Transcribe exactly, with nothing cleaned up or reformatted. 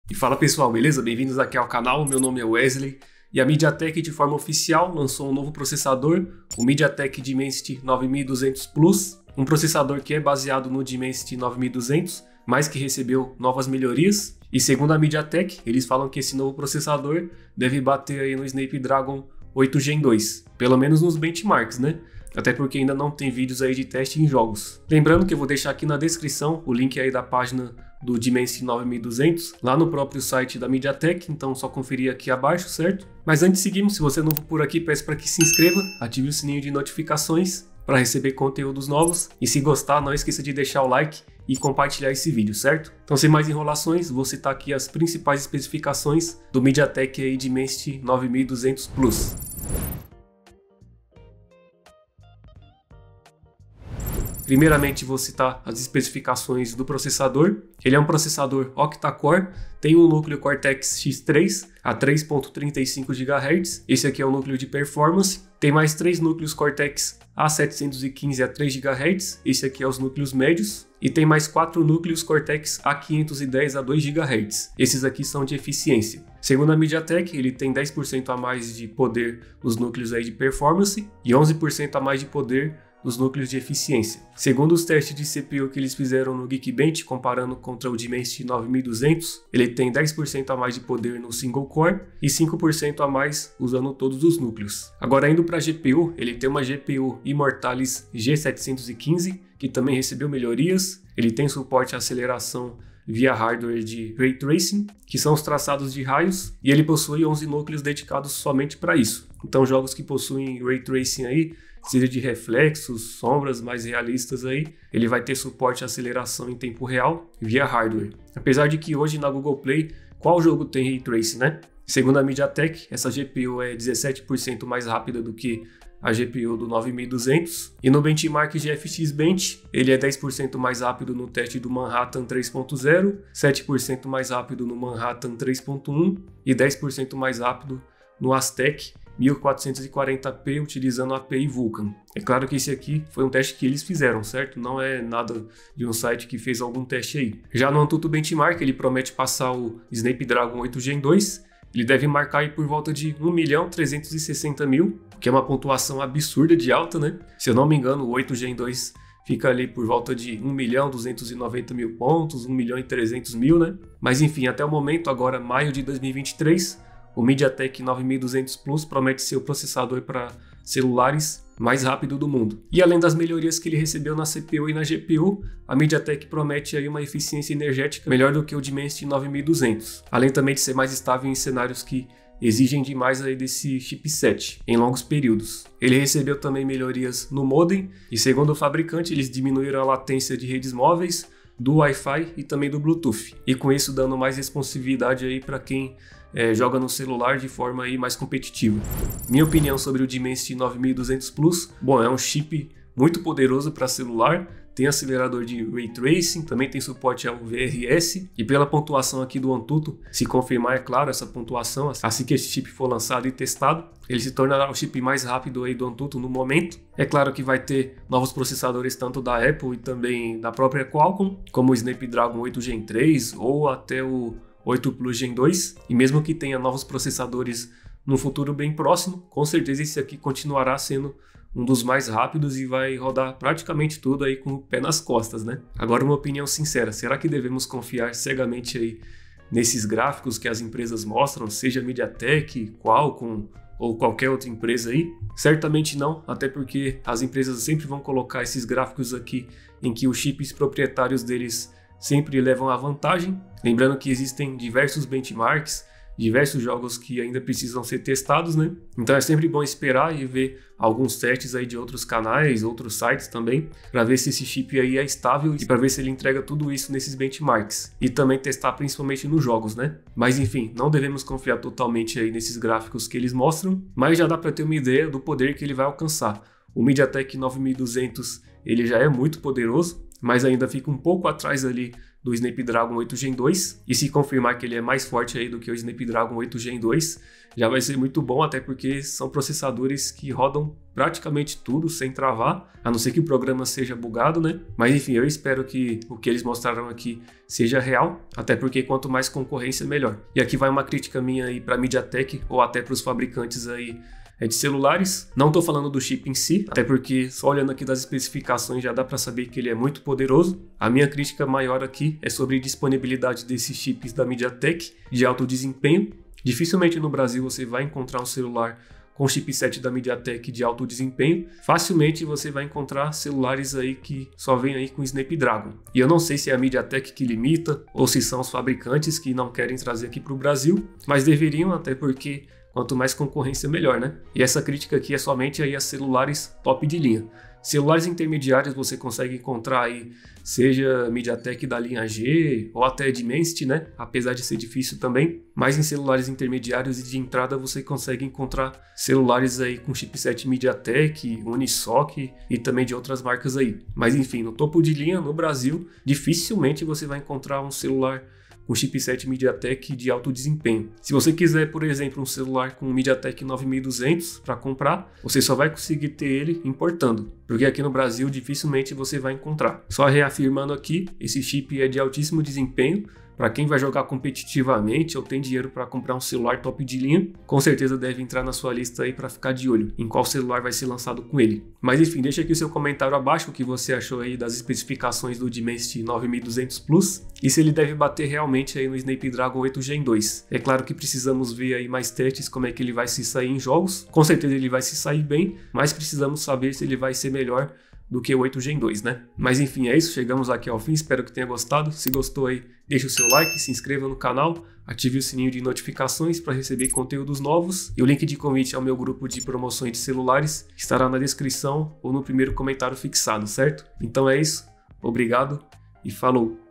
E fala pessoal, beleza? Bem-vindos aqui ao canal, meu nome é Wesley e a MediaTek de forma oficial lançou um novo processador, o MediaTek Dimensity nove mil e duzentos Plus, um processador que é baseado no Dimensity nove mil e duzentos, mas que recebeu novas melhorias. E segundo a MediaTek, eles falam que esse novo processador deve bater aí no Snapdragon oito Gen dois, pelo menos nos benchmarks, né? Até porque ainda não tem vídeos aí de teste em jogos. Lembrando que eu vou deixar aqui na descrição o link aí da página do Dimensity nove mil e duzentos, lá no próprio site da MediaTek, então só conferir aqui abaixo, certo? Mas antes de seguirmos, se você é novo por aqui, peço para que se inscreva, ative o sininho de notificações para receber conteúdos novos e se gostar, não esqueça de deixar o like e compartilhar esse vídeo, certo? Então, sem mais enrolações, vou citar aqui as principais especificações do MediaTek aí Dimensity nove mil e duzentos Plus. Primeiramente, vou citar as especificações do processador. Ele é um processador octa-core, tem um núcleo Cortex X três a três ponto trinta e cinco gigahertz. Esse aqui é o núcleo de performance. Tem mais três núcleos Cortex A setecentos e quinze a três gigahertz. Esse aqui é os núcleos médios. E tem mais quatro núcleos Cortex A quinhentos e dez a dois gigahertz. Esses aqui são de eficiência. Segundo a MediaTek, ele tem dez por cento a mais de poder nos núcleos aí de performance e onze por cento a mais de poder nos núcleos de eficiência. Segundo os testes de C P U que eles fizeram no Geekbench, comparando contra o Dimensity nove mil e duzentos, ele tem dez por cento a mais de poder no single core e cinco por cento a mais usando todos os núcleos. Agora, indo para a G P U, ele tem uma G P U Immortalis G setecentos e quinze, que também recebeu melhorias. Ele tem suporte à aceleração via hardware de Ray Tracing, que são os traçados de raios, e ele possui onze núcleos dedicados somente para isso. Então, jogos que possuem Ray Tracing aí, seja de reflexos, sombras mais realistas aí, ele vai ter suporte à aceleração em tempo real via hardware. Apesar de que hoje na Google Play, qual jogo tem Ray Tracing, né? Segundo a MediaTek, essa G P U é dezessete por cento mais rápida do que a G P U do nove mil e duzentos, e no benchmark G F X Bench, ele é dez por cento mais rápido no teste do Manhattan três ponto zero, sete por cento mais rápido no Manhattan três ponto um e dez por cento mais rápido no Aztec mil quatrocentos e quarenta p utilizando a A P I Vulkan. É claro que esse aqui foi um teste que eles fizeram, certo? Não é nada de um site que fez algum teste aí. Já no Antutu Benchmark, ele promete passar o Snapdragon oito Gen dois. Ele deve marcar aí por volta de um milhão trezentos e sessenta mil, que é uma pontuação absurda de alta, né? Se eu não me engano, o oito Gen dois fica ali por volta de um milhão duzentos e noventa mil pontos, um milhão e trezentos mil, né? Mas enfim, até o momento, agora maio de dois mil e vinte e três, o MediaTek nove mil e duzentos Plus promete ser o processador para celulares mais rápido do mundo. E além das melhorias que ele recebeu na C P U e na G P U, a MediaTek promete aí uma eficiência energética melhor do que o Dimensity nove mil e duzentos, além também de ser mais estável em cenários que exigem demais aí desse chipset em longos períodos. Ele recebeu também melhorias no modem e, segundo o fabricante, eles diminuíram a latência de redes móveis, do Wi-Fi e também do Bluetooth, e com isso dando mais responsividade aí para quem é, joga no celular de forma aí mais competitiva. Minha opinião sobre o Dimensity nove mil e duzentos Plus, bom, é um chip muito poderoso para celular, tem acelerador de Ray Tracing, também tem suporte ao V R S, e pela pontuação aqui do Antutu, se confirmar, é claro, essa pontuação, assim que esse chip for lançado e testado, ele se tornará o chip mais rápido aí do Antutu no momento. É claro que vai ter novos processadores tanto da Apple e também da própria Qualcomm, como o Snapdragon oito Gen três ou até o oito Plus Gen dois, e mesmo que tenha novos processadores no futuro bem próximo, com certeza esse aqui continuará sendo um dos mais rápidos e vai rodar praticamente tudo aí com o pé nas costas, né? Agora, uma opinião sincera, será que devemos confiar cegamente aí nesses gráficos que as empresas mostram, seja MediaTek, Qualcomm ou qualquer outra empresa aí? Certamente não, até porque as empresas sempre vão colocar esses gráficos aqui em que os chips proprietários deles sempre levam a vantagem, lembrando que existem diversos benchmarks, diversos jogos que ainda precisam ser testados, né? Então é sempre bom esperar e ver alguns testes aí de outros canais, outros sites também, para ver se esse chip aí é estável e para ver se ele entrega tudo isso nesses benchmarks. E também testar principalmente nos jogos, né? Mas enfim, não devemos confiar totalmente aí nesses gráficos que eles mostram, mas já dá para ter uma ideia do poder que ele vai alcançar. O MediaTek nove mil e duzentos ele já é muito poderoso, mas ainda fica um pouco atrás ali do Snapdragon oito Gen dois, e se confirmar que ele é mais forte aí do que o Snapdragon oito Gen dois, já vai ser muito bom, até porque são processadores que rodam praticamente tudo sem travar, a não ser que o programa seja bugado, né? Mas enfim, eu espero que o que eles mostraram aqui seja real, até porque quanto mais concorrência, melhor. E aqui vai uma crítica minha aí para a MediaTek, ou até para os fabricantes aí é de celulares. Não estou falando do chip em si, até porque só olhando aqui das especificações já dá para saber que ele é muito poderoso. A minha crítica maior aqui é sobre a disponibilidade desses chips da MediaTek de alto desempenho. Dificilmente no Brasil você vai encontrar um celular com chipset da MediaTek de alto desempenho. Facilmente você vai encontrar celulares aí que só vem aí com Snapdragon. E eu não sei se é a MediaTek que limita ou se são os fabricantes que não querem trazer aqui para o Brasil, mas deveriam, até porque quanto mais concorrência, melhor, né? E essa crítica aqui é somente aí a celulares top de linha. Celulares intermediários você consegue encontrar aí, seja MediaTek da linha G ou até Dimensity, né? Apesar de ser difícil também. Mas em celulares intermediários e de entrada você consegue encontrar celulares aí com chipset MediaTek, Unisoc e também de outras marcas aí. Mas enfim, no topo de linha, no Brasil, dificilmente você vai encontrar um celular com chipset MediaTek de alto desempenho. Se você quiser, por exemplo, um celular com MediaTek nove mil e duzentos para comprar, você só vai conseguir ter ele importando, porque aqui no Brasil dificilmente você vai encontrar. Só reafirmando aqui, esse chip é de altíssimo desempenho. Para quem vai jogar competitivamente ou tem dinheiro para comprar um celular top de linha, com certeza deve entrar na sua lista aí para ficar de olho em qual celular vai ser lançado com ele. Mas enfim, deixa aqui o seu comentário abaixo o que você achou aí das especificações do Dimensity nove mil e duzentos Plus e se ele deve bater realmente aí no Snapdragon oito Gen dois. É claro que precisamos ver aí mais testes como é que ele vai se sair em jogos. Com certeza ele vai se sair bem, mas precisamos saber se ele vai ser melhor do que o oito Gen dois, né? Mas enfim, é isso, chegamos aqui ao fim, espero que tenha gostado. Se gostou aí, deixa o seu like, se inscreva no canal, ative o sininho de notificações para receber conteúdos novos e o link de convite ao meu grupo de promoções de celulares estará na descrição ou no primeiro comentário fixado, certo? Então é isso, obrigado e falou!